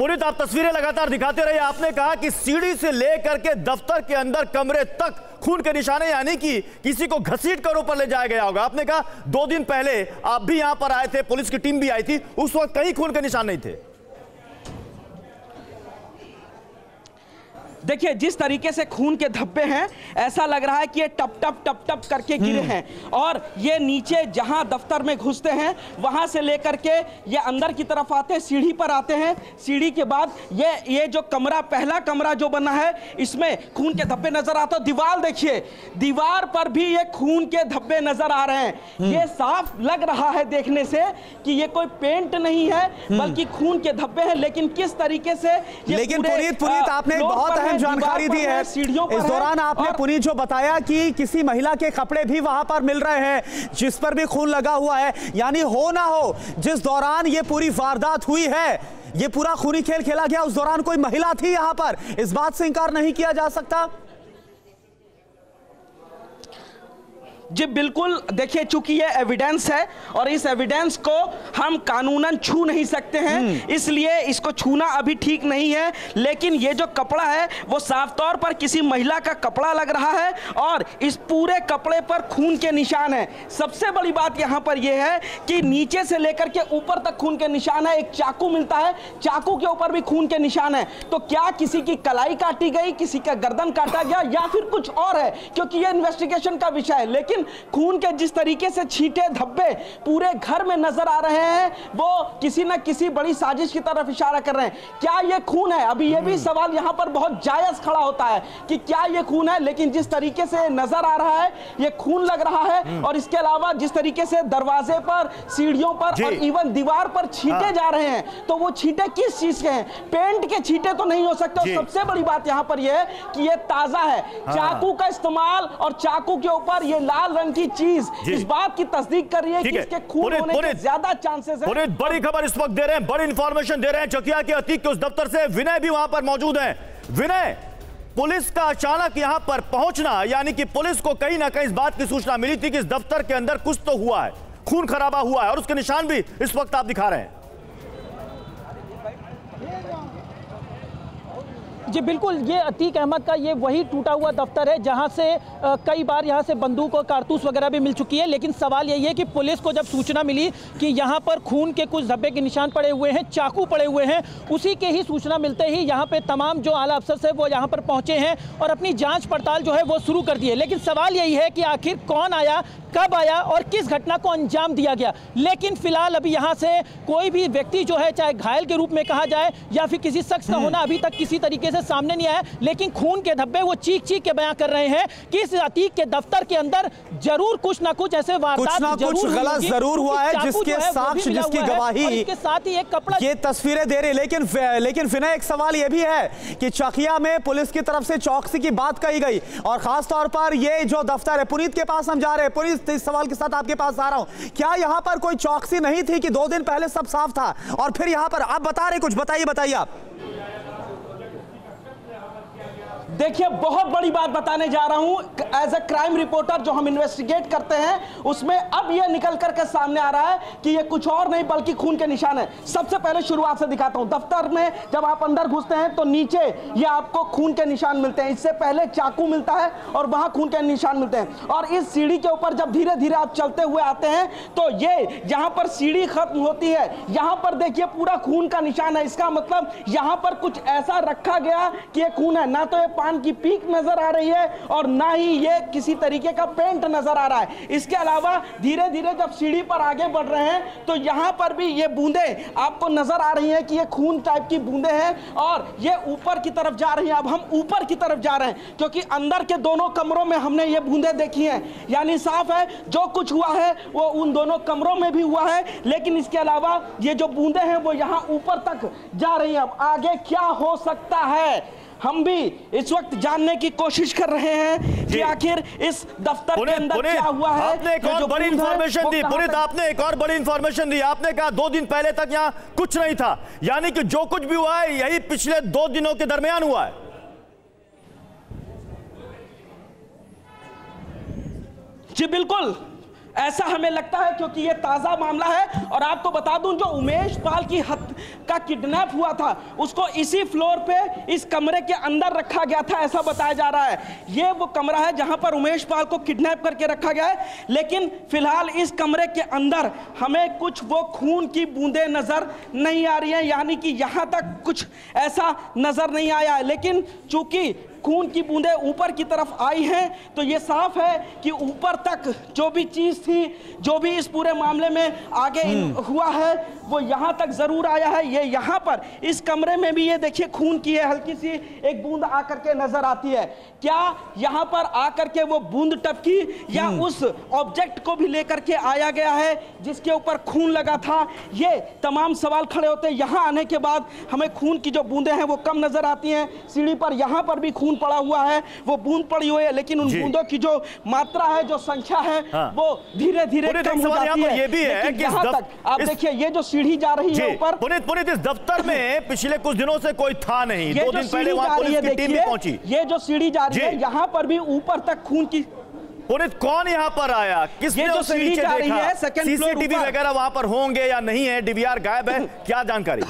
पुनीत, आप तस्वीरें लगातार दिखाते रहिए। आपने कहा कि सीढ़ी से लेकर के दफ्तर के अंदर कमरे तक खून के निशाने, यानी कि किसी को घसीट कर ऊपर ले जाया गया होगा। आपने कहा 2 दिन पहले आप भी यहां पर आए थे, पुलिस की टीम भी आई थी, उस वक्त कहीं खून के निशान नहीं थे। देखिए जिस तरीके से खून के धब्बे हैं, ऐसा लग रहा है कि ये टप टप टप टप करके गिरे हैं। और ये नीचे जहां दफ्तर में घुसते हैं वहां से लेकर के ये अंदर की तरफ आते हैं, सीढ़ी पर आते हैं। सीढ़ी के बाद ये जो कमरा, पहला कमरा जो बना है, इसमें खून के धब्बे नजर आते हैं। दीवार देखिए, दीवार पर भी ये खून के धब्बे नजर आ रहे हैं। ये साफ लग रहा है देखने से कि ये कोई पेंट नहीं है बल्कि खून के धब्बे हैं। लेकिन किस तरीके से, लेकिन पुनीत आपने बहुत जानकारी दी है इस दौरान। आपने पुनीत जो बताया कि किसी महिला के कपड़े भी वहां पर मिल रहे हैं जिस पर भी खून लगा हुआ है, यानी हो ना हो जिस दौरान ये पूरी वारदात हुई है, ये पूरा खूनी खेल खेला गया, उस दौरान कोई महिला थी यहां पर, इस बात से इंकार नहीं किया जा सकता। जी बिल्कुल, देखिए चूंकि ये एविडेंस है और इस एविडेंस को हम कानूनन छू नहीं सकते हैं, इसलिए इसको छूना अभी ठीक नहीं है। लेकिन ये जो कपड़ा है वो साफ तौर पर किसी महिला का कपड़ा लग रहा है और इस पूरे कपड़े पर खून के निशान है। सबसे बड़ी बात यहां पर यह है कि नीचे से लेकर के ऊपर तक खून के निशान है। एक चाकू मिलता है, चाकू के ऊपर भी खून के निशान है। तो क्या किसी की कलाई काटी गई, किसी का गर्दन काटा गया या फिर कुछ और है, क्योंकि यह इन्वेस्टिगेशन का विषय है। लेकिन खून के जिस तरीके से छींटे धब्बे पूरे घर में नजर आ रहे हैं, वो किसी न किसी बड़ी साजिश की तरफ इशारा कर रहे हैं। क्या ये खून है? अभी ये भी सवाल यहां पर बहुत जायज खड़ा होता है कि क्या ये खून है, लेकिन जिस तरीके से नजर आ रहा है ये खून लग रहा है। और इसके अलावा जिस तरीके से दरवाजे पर, सीढ़ियों पर और इवन दीवार पर छींटे जा रहे हैं, तो वो छींटे किस चीज के हैं? पेंट के छींटे तो नहीं हो सकते। सबसे बड़ी बात यहां पर यह है कि ये ताजा है। चाकू का इस्तेमाल और चाकू के ऊपर ये लाल रंग की चीज इस बात की तस्दीक कर रही है कि इसके खून होने के ज्यादा चांसेस हैं। बड़ी खबर इस वक्त दे रहे हैं, बड़ी इंफॉर्मेशन दे रहे हैं चकिया के अतीक के उस दफ्तर से। विनय भी वहां पर मौजूद है। विनय, पुलिस का अचानक यहां पर पहुंचना, यानी कि पुलिस को कहीं ना कहीं इस बात की सूचना मिली थी कि इस दफ्तर के अंदर कुछ तो हुआ है, खून खराबा हुआ है, और उसके निशान भी इस वक्त आप दिखा रहे हैं। जी बिल्कुल, ये अतीक अहमद का ये वही टूटा हुआ दफ्तर है जहां से कई बार यहां से बंदूक और कारतूस वगैरह भी मिल चुकी है। लेकिन सवाल यही है कि पुलिस को जब सूचना मिली कि यहां पर खून के कुछ धब्बे के निशान पड़े हुए हैं, चाकू पड़े हुए हैं, उसी के ही सूचना मिलते ही यहां पे तमाम जो आला अफसर से वो यहां पर पहुंचे हैं और अपनी जाँच पड़ताल जो है वो शुरू कर दी है। लेकिन सवाल यही है कि आखिर कौन आया, कब आया और किस घटना को अंजाम दिया गया। लेकिन फिलहाल अभी यहाँ से कोई भी व्यक्ति जो है, चाहे घायल के रूप में कहा जाए या फिर किसी शख्स का होना, अभी तक किसी तरीके से सामने नहीं आया। लेकिन खून के धब्बे वो चीख चीख के बयां कर रहे हैं कि इस अतीक के दफ्तर के अंदर जरूर कुछ ना कुछ ऐसे वारदात कुछ गलत जरूर हुआ है, जिसके साक्ष्य, जिसकी गवाही इसके साथ ही एक कपड़ा, ये तस्वीरें दे रही। लेकिन विनय, एक सवाल ये भी है कि चकिया में पुलिस की तरफ से चौकसी की बात कही गई और खासतौर पर ये जो दफ्तर है, पुनीत के पास हम जा रहे हैं। पुनीत, इस सवाल के साथ आपके पास आ रहा हूं, क्या यहां पर कोई चौकसी नहीं थी कि 2 दिन पहले सब साफ था और फिर यहां पर आप बता रहे कुछ? बताइए आप। देखिए बहुत बड़ी बात बताने जा रहा हूं। एज ए क्राइम रिपोर्टर जो हम इन्वेस्टिगेट करते हैं, उसमें अब यह निकल करके सामने आ रहा है कि यह कुछ और नहीं बल्कि खून के निशान है। सबसे पहले शुरुआत से दिखाता हूं। दफ्तर में जब आप अंदर घुसते हैं तो नीचे ये आपको खून के निशान मिलते हैं। इससे पहले चाकू मिलता है और वहां खून के निशान मिलते हैं। और इस सीढ़ी के ऊपर जब धीरे धीरे आप चलते हुए आते हैं तो ये जहां पर सीढ़ी खत्म होती है, यहां पर देखिए पूरा खून का निशान है। इसका मतलब यहां पर कुछ ऐसा रखा गया कि ये खून है। ना तो ये पान की पीक नजर आ रही है और ना ही ये किसी तरीके का पेंट नजर आ रहा है। इसके अलावा धीरे धीरे जब सीढ़ी पर आगे बढ़ रहे हैं तो यहां पर भी ये बूंदें आपको नजर आ रही हैं कि ये खून टाइप की बूंदें हैं और ये ऊपर की तरफ जा रही हैं। अब हम ऊपर की तरफ जा रहे हैं क्योंकि अंदर के दोनों कमरों में हमने ये बूंदें देखी हैं, यानी साफ है जो कुछ हुआ है वो उन दोनों कमरों में भी हुआ है। लेकिन इसके अलावा ये जो बूंदें हैं वो यहां ऊपर तक जा रही हैं। अब आगे क्या हो सकता है, हम भी इस वक्त जानने की कोशिश कर रहे हैं कि आखिर इस दफ्तर के अंदर क्या हुआ है। आपने एक और बड़ी इंफॉर्मेशन दी पुनीत, आपने एक और बड़ी इंफॉर्मेशन दी। आपने कहा 2 दिन पहले तक यहां कुछ नहीं था, यानी कि जो कुछ भी हुआ है यही पिछले 2 दिनों के दरमियान हुआ है। जी बिल्कुल, ऐसा हमें लगता है, क्योंकि ये ताजा मामला है। और आपको बता दूं, जो उमेश पाल की का किडनैप हुआ था उसको इसी फ्लोर पे इस कमरे के अंदर रखा गया था, ऐसा बताया जा रहा है। ये वो कमरा है जहां पर उमेश पाल को किडनैप करके रखा गया है, लेकिन फिलहाल इस कमरे के अंदर हमें कुछ वो खून की बूंदें नजर नहीं आ रही हैं, यानी कि यहां तक कुछ ऐसा नजर नहीं आया है। लेकिन चूंकि खून की बूंदें ऊपर की तरफ आई हैं, तो ये साफ है कि ऊपर तक जो भी चीज थी, जो भी इस पूरे मामले में आगे हुआ है, वो यहां तक जरूर आया है। ये यहां पर इस कमरे में भी ये देखिए खून की है हल्की सी एक बूंद आकर के नजर आती है। क्या यहां पर आकर के वो बूंद टपकी या उस ऑब्जेक्ट को भी लेकर के आया गया है जिसके ऊपर खून लगा था? ये तमाम सवाल खड़े होते हैं। यहां आने के बाद हमें खून की जो बूंदें हैं वो कम नजर आती हैं। सीढ़ी पर यहां पर भी खून पड़ा हुआ है, वो बूंद पड़ी हुई है, लेकिन उन बूंदों की जो मात्रा है, जो संख्या है, वो धीरे धीरे कम हो जाती है। ये भी है कि यहां तक आप देखिए ये जो सीढ़ी जा रही है ऊपर। पुनीत, इस दफ्तर में पिछले कुछ दिनों से कोई था नहीं, 2 दिन पहले वहां पुलिस की टीम भी पहुंची। ये जो सीढ़ी जा रही है यहां पर भी ऊपर तक खून की। पुनीत, कौन यहां पर आया, किसने उसे नीचे देखा? सीसीटीवी वगैरह वहां पर होंगे या नहीं है? डीवीआर गायब है, क्या जानकारी?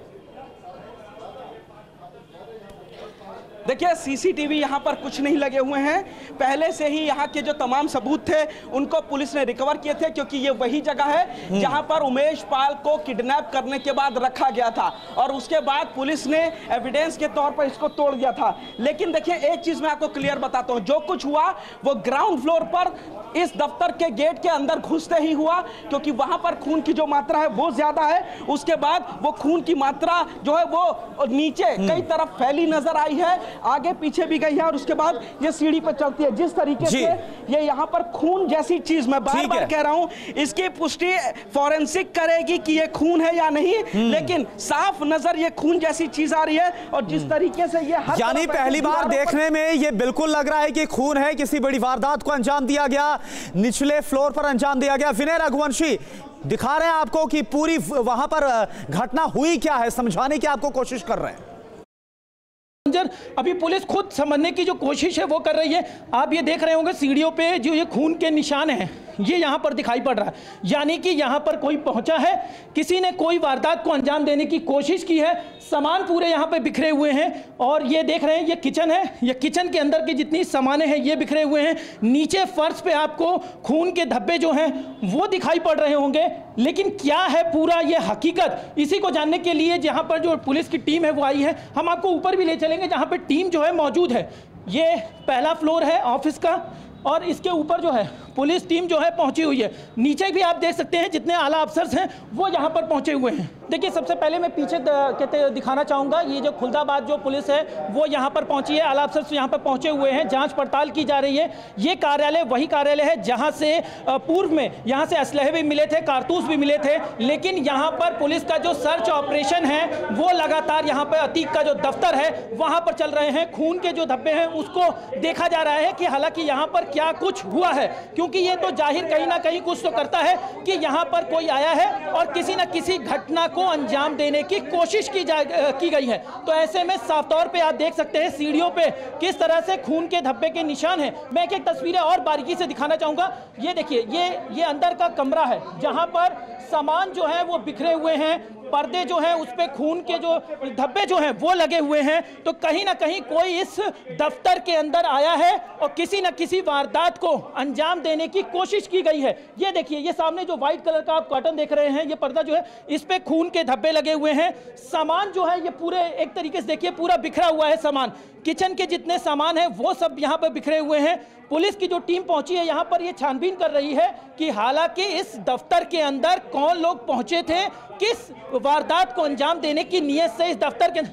देखिए सीसीटीवी यहाँ पर कुछ नहीं लगे हुए हैं। पहले से ही यहाँ के जो तमाम सबूत थे उनको पुलिस ने रिकवर किए थे, क्योंकि ये वही जगह है जहाँ पर उमेश पाल को किडनैप करने के बाद रखा गया था, और उसके बाद पुलिस ने एविडेंस के तौर पर इसको तोड़ दिया था। लेकिन देखिए एक चीज मैं आपको क्लियर बताता हूँ, जो कुछ हुआ वो ग्राउंड फ्लोर पर इस दफ्तर के गेट के अंदर घुसते ही हुआ, क्योंकि वहां पर खून की जो मात्रा है वो ज्यादा है। उसके बाद वो खून की मात्रा जो है वो नीचे कई तरफ फैली नजर आई है, आगे पीछे भी गई है, और उसके बाद ये सीढ़ी पर चलती है। जिस तरीके से ये यहाँ पर खून जैसी चीज, मैं बार बार कह रहा हूं, इसकी पुष्टि फॉरेंसिक करेगी कि ये खून है या नहीं, लेकिन साफ नजर ये खून जैसी चीज आ रही है। और जिस तरीके से ये यानी पहली बार देखने में ये बिल्कुल लग रहा है कि खून है, किसी बड़ी वारदात को अंजाम दिया गया, निचले फ्लोर पर अंजाम दिया गया। विनय रघुवंशी दिखा रहे हैं आपको कि पूरी वहां पर घटना हुई क्या है, समझाने की आपको कोशिश कर रहे हैं। अभी पुलिस खुद समझने की जो कोशिश है वो कर रही है। आप ये देख रहे होंगे सीढ़ियों पे जो ये खून के निशान हैं ये यहाँ पर दिखाई पड़ रहा है, यानी कि यहाँ पर कोई पहुंचा है, किसी ने कोई वारदात को अंजाम देने की कोशिश की है। सामान पूरे यहाँ पे बिखरे हुए हैं, और ये देख रहे हैं ये किचन है, ये किचन के अंदर की जितनी सामानें हैं ये बिखरे हुए हैं। नीचे फर्श पे आपको खून के धब्बे जो हैं वो दिखाई पड़ रहे होंगे, लेकिन क्या है पूरा ये हकीकत, इसी को जानने के लिए जहाँ पर जो पुलिस की टीम है वो आई है। हम आपको ऊपर भी ले चलेंगे जहाँ पर टीम जो है मौजूद है। ये पहला फ्लोर है ऑफिस का, और इसके ऊपर जो है पुलिस टीम जो है पहुंची हुई है। नीचे भी आप देख सकते हैं जितने आला अफसर्स हैं वो यहाँ पर पहुंचे हुए हैं। देखिए सबसे पहले मैं पीछे दिखाना चाहूँगा, ये जो खुलदाबाद जो पुलिस है वो यहाँ पर पहुंची है, आला अफसर्स यहाँ पर पहुंचे हुए हैं, जांच पड़ताल की जा रही है। ये कार्यालय वही कार्यालय है जहाँ से पूर्व में यहाँ से असलहे भी मिले थे, कारतूस भी मिले थे, लेकिन यहाँ पर पुलिस का जो सर्च ऑपरेशन है वो लगातार यहाँ पर अतीक का जो दफ्तर है वहाँ पर चल रहे हैं। खून के जो धब्बे हैं उसको देखा जा रहा है कि हालांकि यहाँ पर क्या कुछ हुआ है, क्योंकि ये तो जाहिर कहीं ना कहीं कुछ तो करता है कि यहाँ पर कोई आया है और किसी न किसी घटना को अंजाम देने की कोशिश की गई है। तो ऐसे में साफ तौर पे आप देख सकते हैं सीढ़ियों पे किस तरह से खून के धब्बे के निशान हैं। मैं एक एक तस्वीरें और बारीकी से दिखाना चाहूंगा। ये देखिए ये अंदर का कमरा है जहां पर सामान जो है वो बिखरे हुए हैं, पर्दे जो हैं उस पे खून के जो धब्बे जो हैं वो लगे हुए हैं। तो कहीं ना कहीं कोई इस दफ्तर के अंदर आया है और किसी न किसी वारदात को अंजाम देने की कोशिश की गई है। ये देखिए ये सामने जो व्हाइट कलर का आप कर्टन देख रहे हैं, ये पर्दा जो है इस पे खून के धब्बे लगे हुए हैं। सामान जो है ये पूरे एक तरीके से देखिए पूरा बिखरा हुआ है सामान। किचन के जितने सामान हैं वो सब यहाँ पर बिखरे हुए हैं। पुलिस की जो टीम पहुंची है यहाँ पर ये छानबीन कर रही है कि हालांकि इस दफ्तर के अंदर कौन लोग पहुंचे थे, किस वारदात को अंजाम देने की नीयत से इस दफ्तर के।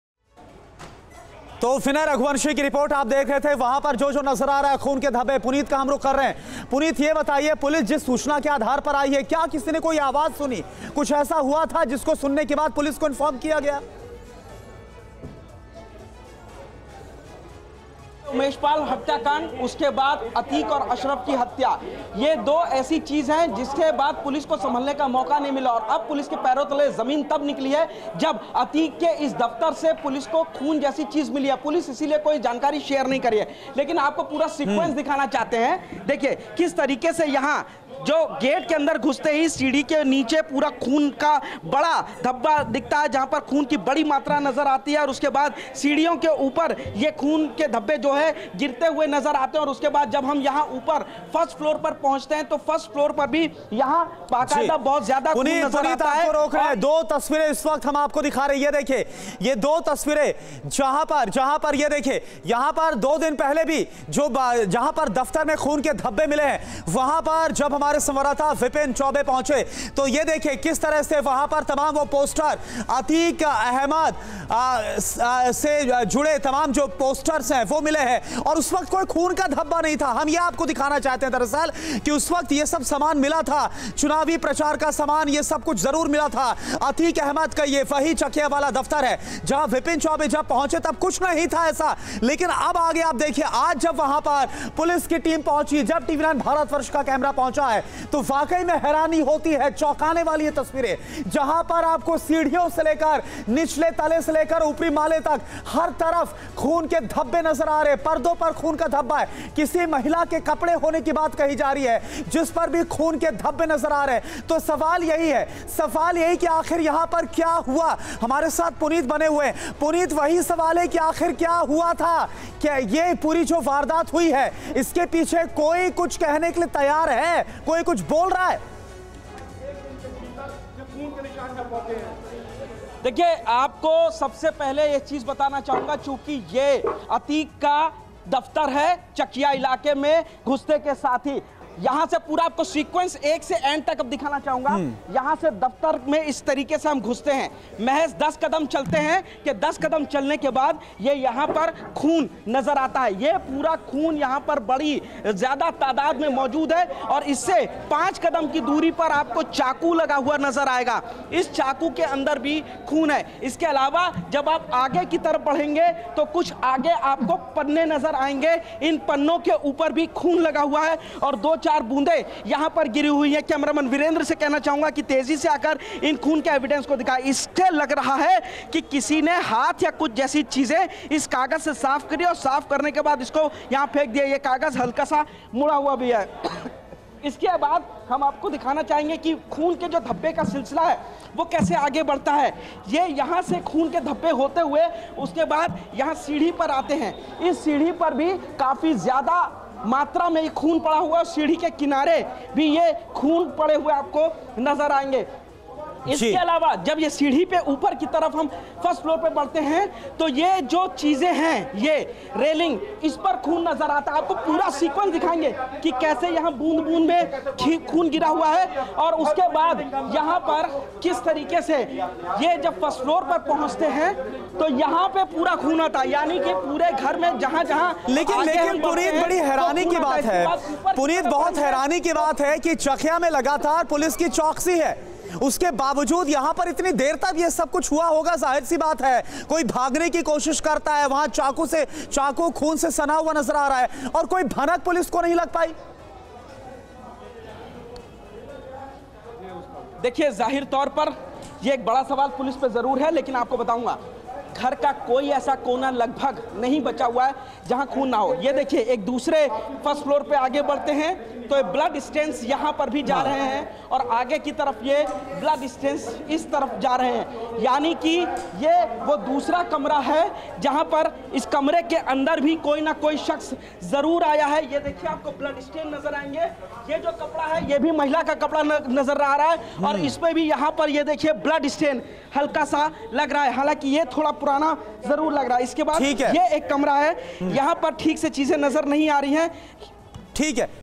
तो विनय रघुवंशी की रिपोर्ट आप देख रहे थे। वहां पर जो नजर आ रहा है खून के धब्बे, पुनीत का हम रुख कर रहे हैं। पुनीत ये बताइए, पुलिस जिस सूचना के आधार पर आई है, क्या किसी ने कोई आवाज सुनी, कुछ ऐसा हुआ था जिसको सुनने के बाद पुलिस को इन्फॉर्म किया गया? उमेश पाल हत्याकांड, उसके बाद अतीक और अशरफ की हत्या, ये दो ऐसी चीज हैं जिसके बाद पुलिस को संभलने का मौका नहीं मिला। और अब पुलिस के पैरों तले जमीन तब निकली है जब अतीक के इस दफ्तर से पुलिस को खून जैसी चीज मिली है। पुलिस इसीलिए कोई जानकारी शेयर नहीं करी है, लेकिन आपको पूरा सीक्वेंस दिखाना चाहते हैं। देखिए किस तरीके से यहाँ जो गेट के अंदर घुसते ही सीढ़ी के नीचे पूरा खून का बड़ा धब्बा दिखता है, जहां पर खून की बड़ी मात्रा नजर आती है, और उसके बाद सीढ़ियों के ऊपर ये खून के धब्बे जो है गिरते हुए नजर आते हैं। और उसके बाद जब हम यहाँ ऊपर फर्स्ट फ्लोर पर पहुंचते हैं तो फर्स्ट फ्लोर पर भी यहाँ बाकायदा बहुत ज्यादा खून नजर आता है। रोक रहे हैं, दो तस्वीरें इस वक्त हम आपको दिखा रहे हैं, ये देखिए ये दो तस्वीरें जहां पर ये देखिए यहां पर 2 दिन पहले भी जो जहां पर दफ्तर में खून के धब्बे मिले हैं, वहां पर जब हमारे संवाददाता विपिन चौबे पहुंचे तो ये देखिए किस तरह से वहां पर तमाम वो पोस्टर अतीक अहमद से जुड़े तमाम जो पोस्टर्स हैं वो मिले हैं, और उस वक्त कोई खून का धब्बा नहीं था। हम ये आपको दिखाना चाहते हैं दरअसल कि उस वक्त ये सब सामान मिला था, चुनावी प्रचार का सामान, ये सब कुछ जरूर मिला था। अतीक अहमद का ये वही चकिया वाला दफ्तर है जहां विपिन चौबे जब पहुंचे तब कुछ नहीं था ऐसा, लेकिन अब आगे आप देखिए आज जब वहां पर पुलिस की टीम पहुंची, जब टीवी9 भारतवर्ष का कैमरा पहुंचा है तो वाकई में हैरानी होती है। चौंकाने वाली ये तस्वीरें जहां पर आपको सीढ़ियों से लेकर निचले तले से लेकर ऊपरी माले तक हर तरफ खून के धब्बे नजर आ रहे हैं, पर्दों पर खून का धब्बा है, किसी महिला के कपड़े होने की बात कही जा रही है जिस पर भी खून के धब्बे नजर आ रहे हैं। तो सवाल यही कि आखिर यहां पर क्या हुआ। हमारे साथ पुनीत बने हुए हैं। पुनीत, वही सवाल है कि आखिर क्या हुआ था, क्या ये पूरी जो वारदात हुई है इसके पीछे कोई कुछ कहने के लिए तैयार है, कोई कुछ बोल रहा है? देखिए, आपको सबसे पहले ये चीज बताना चाहूंगा, चूंकि ये अतीक का दफ्तर है चकिया इलाके में घुसते के साथ ही यहां से पूरा आपको सीक्वेंस एक से एंड तक अब दिखाना चाहूंगा। यहां से दफ्तर में इस तरीके से हम घुसते हैं, महज 10 कदम चलते हैं कि 10 कदम चलने के बाद ये यहां पर खून नजर आता है। ये पूरा खून यहां पर बड़ी ज्यादा तादाद में मौजूद है, और इससे 5 कदम की दूरी पर आपको चाकू लगा हुआ नजर आएगा। इस चाकू के अंदर भी खून है। इसके अलावा जब आप आगे की तरफ बढ़ेंगे तो कुछ आगे आपको पन्ने नजर आएंगे, इन पन्नों के ऊपर भी खून लगा हुआ है और 2-4 बूंदे यहां पर गिरी हुई है। कैमरामैन वीरेंद्र से कहना चाहूंगा कि तेजी से आकर इन खून के एविडेंस को दिखाएं। इससे लग रहा है कि किसी ने हाथ या कुछ जैसी चीजें इस कागज से साफ करी और साफ करने के बाद इसको यहां फेंक दिया। ये कागज हल्का सा मुड़ा हुआ भी है। इसके बाद हम आपको दिखाना चाहेंगे कि खून के जो धब्बे का सिलसिला है वो कैसे आगे बढ़ता है। ये यहाँ से खून के धब्बे होते हुए उसके बाद यहाँ सीढ़ी पर आते हैं। इस सीढ़ी पर भी काफ़ी ज़्यादा मात्रा में खून पड़ा हुआ है, सीढ़ी के किनारे भी ये खून पड़े हुए आपको नजर आएंगे। इसके अलावा जब ये सीढ़ी पे ऊपर की तरफ हम फर्स्ट फ्लोर पे बढ़ते हैं तो ये जो चीजें हैं, ये रेलिंग, इस पर खून नजर आता है। आपको पूरा सीक्वेंस दिखाएंगे कि कैसे यहाँ बूंद बूंद में खून गिरा हुआ है, और उसके बाद यहाँ पर किस तरीके से ये जब फर्स्ट फ्लोर पर पहुंचते हैं तो यहाँ पे पूरा खून आता है, यानी कि पूरे घर में जहां जहां। लेकिन पुनीत, बड़ी हैरानी की बात है पुनीत, बहुत हैरानी की बात है कि चकिया में लगातार पुलिस की चौकसी है, उसके बावजूद यहां पर इतनी देर तक ये सब कुछ हुआ होगा। जाहिर सी बात है कोई भागने की कोशिश करता है, वहां चाकू खून से सना हुआ नजर आ रहा है, और कोई भनक पुलिस को नहीं लग पाई। देखिए, जाहिर तौर पर यह एक बड़ा सवाल पुलिस पे जरूर है, लेकिन आपको बताऊंगा घर का कोई ऐसा कोना लगभग नहीं बचा हुआ है जहां खून ना हो। ये देखिए, एक दूसरे फर्स्ट फ्लोर पे आगे बढ़ते हैं तो ब्लड स्टेन्स यहां पर भी जा रहे हैं, और आगे की तरफ ये ब्लड स्टेन्स इस तरफ जा रहे हैं, यानी कि ये वो दूसरा कमरा है जहां पर इस कमरे के अंदर भी कोई ना कोई शख्स जरूर आया है। ये देखिए, आपको ब्लड स्टेन नजर आएंगे। ये जो कपड़ा है ये भी महिला का कपड़ा नजर आ रहा है, और इस पे भी यहाँ पर ये देखिए ब्लड स्टेन हल्का सा लग रहा है, हालांकि ये थोड़ा पुराना जरूर लग रहा है। इसके बाद ये एक कमरा है, यहाँ पर ठीक से चीजें नजर नहीं आ रही हैं। ठीक है।